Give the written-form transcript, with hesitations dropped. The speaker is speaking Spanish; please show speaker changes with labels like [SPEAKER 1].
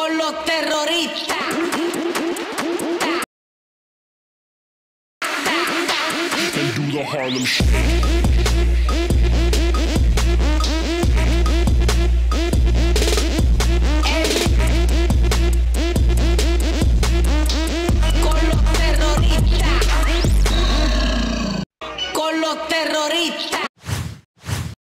[SPEAKER 1] con los terroristas.
[SPEAKER 2] And do the Harlem Shake.